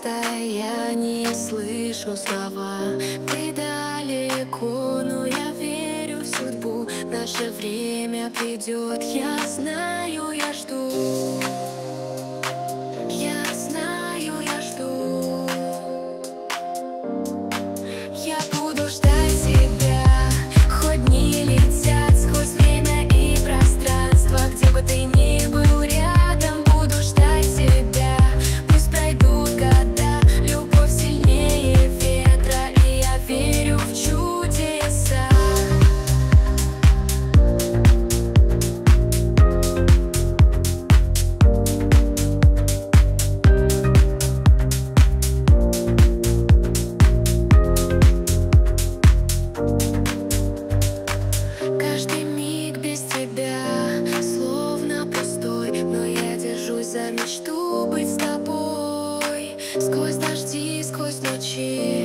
расстоянии слышу слова. Ты далеко, но я верю в судьбу. Наше время придет, я знаю, я жду. Я знаю, я жду. Я буду ждать тебя, хоть дни летят сквозь время и пространство. Где бы ты ни был рядом, буду ждать тебя. Пусть пройдут года, любовь сильнее ветра, и я верю в чудеса. Каждый миг без тебя словно пустой, но я держусь за мечту быть с тобой. Сквозь дожди, сквозь ночи